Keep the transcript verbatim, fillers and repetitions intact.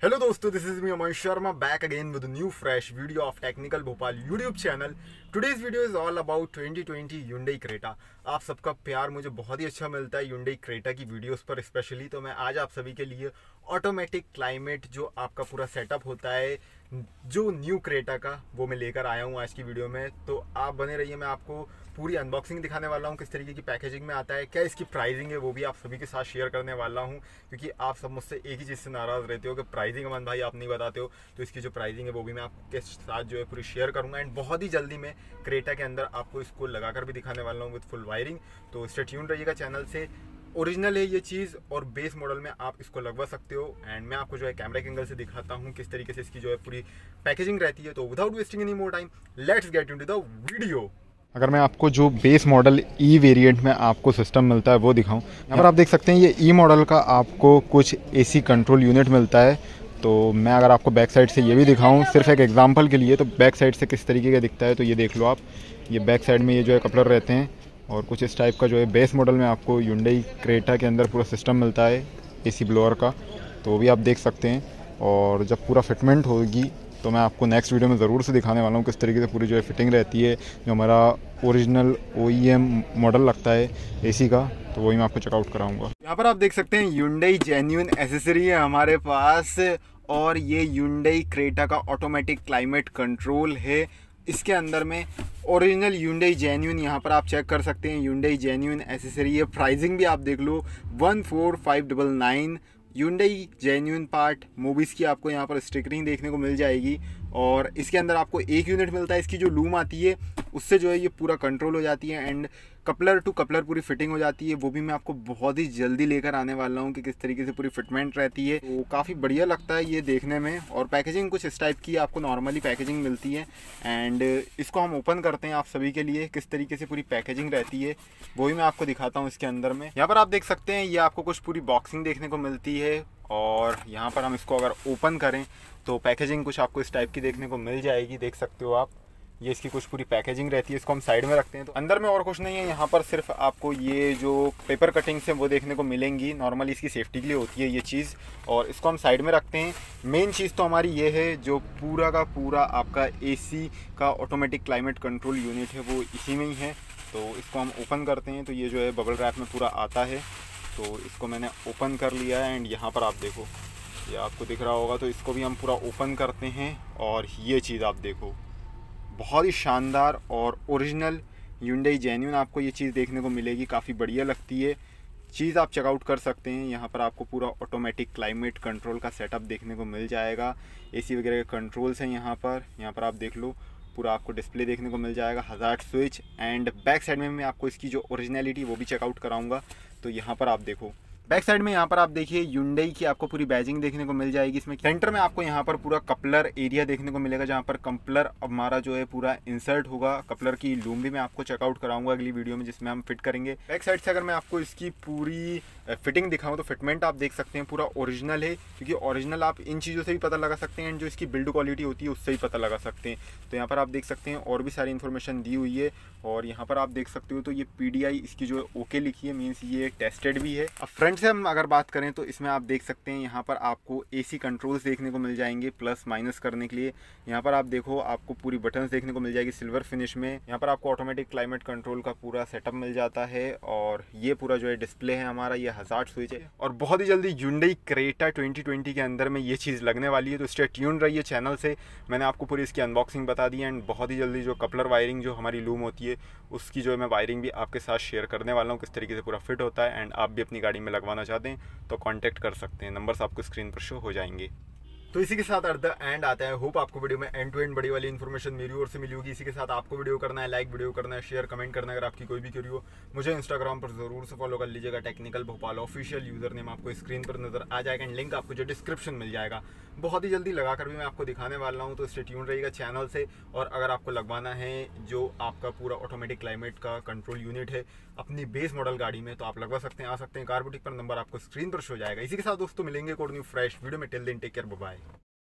Hello दोस्तों, this is me Aman Sharma back again with a new fresh video of Technical Bhopal YouTube channel. Today's video is all about twenty twenty Hyundai Creta. आप सबका प्यार मुझे बहुत ही अच्छा मिलता है Hyundai Creta की वीडियोस पर स्पेशली, तो मैं आज आप सभी के लिए ऑटोमेटिक क्लाइमेट जो आपका पूरा सेटअप होता है जो न्यू क्रेटा का, वो मैं लेकर आया हूँ आज की वीडियो में। तो आप बने रहिए, मैं आपको पूरी अनबॉक्सिंग दिखाने वाला हूँ, किस तरीके की पैकेजिंग में आता है, क्या इसकी प्राइसिंग है वो भी आप सभी के साथ शेयर करने वाला हूँ। क्योंकि आप सब मुझसे एक ही चीज़ से नाराज़ रहते हो कि प्राइसिंग अमन भाई आप नहीं बताते हो, तो इसकी जो प्राइसिंग है वो भी मैं आपके साथ जो है पूरी शेयर करूँगा। एंड बहुत ही जल्दी मैं क्रेटा के अंदर आपको इसको लगाकर भी दिखाने वाला हूँ विद फुल वायरिंग। तो स्टे ट्यून रहिएगा चैनल से। ओरिजिनल है ये चीज़ और बेस मॉडल में आप इसको लगवा सकते हो। एंड मैं आपको जो है कैमरा के एंगल से दिखाता हूँ किस तरीके से इसकी जो है पूरी पैकेजिंग रहती है। तो without wasting any more time, let's get into the video. अगर मैं आपको जो बेस मॉडल ई वेरिएंट में आपको सिस्टम मिलता है वो दिखाऊं, यहाँ पर आप देख सकते हैं ये ई मॉडल का आपको कुछ एसी कंट्रोल यूनिट मिलता है। तो मैं अगर आपको बैक साइड से ये भी दिखाऊं सिर्फ एक एग्जांपल के लिए, तो बैक साइड से किस तरीके का दिखता है तो ये देख लो आप। ये बैक साइड में ये जो है कपलर रहते हैं और कुछ इस टाइप का जो है बेस मॉडल में आपको Hyundai क्रेटा के अंदर पूरा सिस्टम मिलता है एसी ब्लोअर का, तो वो भी आप देख सकते हैं। और जब पूरा फिटमेंट होगी तो मैं आपको नेक्स्ट वीडियो में ज़रूर से दिखाने वाला हूँ किस तरीके से पूरी जो है फिटिंग रहती है। जो हमारा original O E M model लगता है एसी का, तो वही मैं आपको चेकआउट कराऊंगा। यहाँ पर आप देख सकते हैं Hyundai जेन्युइन एसेसरी है हमारे पास, और ये Hyundai क्रेटा का ऑटोमेटिक क्लाइमेट कंट्रोल है। इसके अंदर में ओरिजिनल Hyundai जेन्युइन यहाँ पर आप चेक कर सकते हैं Hyundai जेन्युइन एसेसरी है। प्राइसिंग भी आप देख लो one four five double nine. Hyundai genuine part movies की आपको यहाँ पर स्टिकरिंग देखने को मिल जाएगी। और इसके अंदर आपको एक यूनिट मिलता है, इसकी जो लूम आती है उससे जो है ये पूरा कंट्रोल हो जाती है। एंड कपलर टू कपलर पूरी फिटिंग हो जाती है, वो भी मैं आपको बहुत ही जल्दी लेकर आने वाला हूँ कि किस तरीके से पूरी फिटमेंट रहती है। तो काफ़ी बढ़िया लगता है ये देखने में। और पैकेजिंग कुछ इस टाइप की आपको नॉर्मली पैकेजिंग मिलती है। एंड इसको हम ओपन करते हैं आप सभी के लिए, किस तरीके से पूरी पैकेजिंग रहती है वो भी मैं आपको दिखाता हूँ इसके अंदर में। यहाँ पर आप देख सकते हैं ये आपको कुछ पूरी बॉक्सिंग देखने को मिलती है। और यहाँ पर हम इसको अगर ओपन करें तो पैकेजिंग कुछ आपको इस टाइप की देखने को मिल जाएगी, देख सकते हो आप। ये इसकी कुछ पूरी पैकेजिंग रहती है। इसको हम साइड में रखते हैं तो अंदर में और कुछ नहीं है। यहाँ पर सिर्फ आपको ये जो पेपर कटिंग्स हैं वो देखने को मिलेंगी, नॉर्मली इसकी सेफ्टी के लिए होती है ये चीज़। और इसको हम साइड में रखते हैं। मेन चीज़ तो हमारी ये है जो पूरा का पूरा आपका एसी का ऑटोमेटिक क्लाइमेट कंट्रोल यूनिट है वो इसी में ही है। तो इसको हम ओपन करते हैं तो ये जो है बबल रैप में पूरा आता है। तो इसको मैंने ओपन कर लिया है। एंड यहाँ पर आप देखो, ये आपको दिख रहा होगा, तो इसको भी हम पूरा ओपन करते हैं। और ये चीज़ आप देखो, बहुत ही शानदार और ओरिजिनल Hyundai जेन्युइन आपको ये चीज़ देखने को मिलेगी, काफ़ी बढ़िया लगती है चीज़। आप चेकआउट कर सकते हैं। यहाँ पर आपको पूरा ऑटोमेटिक क्लाइमेट कंट्रोल का सेटअप देखने को मिल जाएगा। एसी वगैरह के कंट्रोल्स हैं यहाँ पर। यहाँ पर आप देख लो, पूरा आपको डिस्प्ले देखने को मिल जाएगा, hazard switch. And back side में मैं आपको इसकी जो ओरिजिनलिटी वो भी चेकआउट कराऊंगा। तो यहाँ पर आप देखो, बैक साइड में यहाँ पर आप देखिए Hyundai की आपको पूरी बैजिंग देखने को मिल जाएगी। इसमें सेंटर में आपको यहाँ पर पूरा कपलर एरिया देखने को मिलेगा, जहाँ पर कपलर हमारा जो है पूरा इंसर्ट होगा। कपलर की लूम भी मैं आपको चेकआउट कराऊंगा अगली वीडियो में, जिसमें हम फिट करेंगे। बैक साइड से अगर मैं आपको इसकी पूरी फिटिंग दिखाऊं तो फिटमेंट आप देख सकते हैं पूरा ओरिजिनल है। क्योंकि ओरिजिनल आप इन चीज़ों से भी पता लगा सकते हैं एंड जो इसकी बिल्ड क्वालिटी होती है उससे भी पता लगा सकते हैं। तो यहाँ पर आप देख सकते हैं और भी सारी इन्फॉर्मेशन दी हुई है। और यहाँ पर आप देख सकते हो तो ये पी डी आई इसकी जो है ओके लिखी है, मीन्स ये टेस्टेड भी है। अब फ्रंट से हम अगर बात करें तो इसमें आप देख सकते हैं यहाँ पर आपको एसी कंट्रोल्स देखने को मिल जाएंगे प्लस माइनस करने के लिए। यहाँ पर आप देखो, आपको पूरी बटन्स देखने को मिल जाएगी सिल्वर फिनिश में। यहाँ पर आपको ऑटोमेटिक क्लाइमेट कंट्रोल का पूरा सेटअप मिल जाता है। और ये पूरा जो है डिस्प्ले है हमारा, ये हज़ार्ड स्विच है। और बहुत ही जल्दी Hyundai क्रेटा ट्वेंटी ट्वेंटी के अंदर में ये चीज़ लगने वाली है। तो स्टे ट्यून रहिए चैनल से। मैंने आपको पूरी इसकी अनबॉक्सिंग बता दी। एंड बहुत ही जल्दी जो कपलर वायरिंग जो हमारी लूम होती है उसकी जो है मैं वायरिंग भी आपके साथ शेयर करने वाला हूँ, किस तरीके से पूरा फिट होता है। एंड आप भी अपनी गाड़ी में लगवाना चाहते हैं तो कांटेक्ट कर सकते हैं, नंबर्स आपको स्क्रीन पर शो हो जाएंगे। तो इसी के साथ एट द एंड आता है। होप आपको वीडियो में एंड टू एंड बड़ी वाली इन्फॉर्मेशन मेरी ओर से मिली होगी। इसी के साथ आपको वीडियो करना है लाइक, वीडियो करना है शेयर, कमेंट करना है। अगर आपकी कोई भी क्वेरी हो मुझे इंस्टाग्राम पर जरूर से फॉलो कर लीजिएगा, technical Bhopal official user name आपको स्क्रीन पर नजर आ जाएगा। एंड लिंक आपको जो डिस्क्रिप्शन मिल जाएगा। बहुत ही जल्दी लगाकर भी मैं आपको दिखाने वाला हूँ, तो स्टे ट्यून रहिएगा चैनल से। और अगर आपको लगवाना है जो आपका पूरा ऑटोमेटिक क्लाइमेट का कंट्रोल यूनिट है अपनी बेस मॉडल गाड़ी में, तो आप लगवा सकते हैं, आ सकते हैं। कार बुटीक पर नंबर आपको स्क्रीन पर शो जाएगा। इसी के साथ दोस्तों मिलेंगे एक और न्यू फ्रेश वीडियो में। Till then take care, bye bye.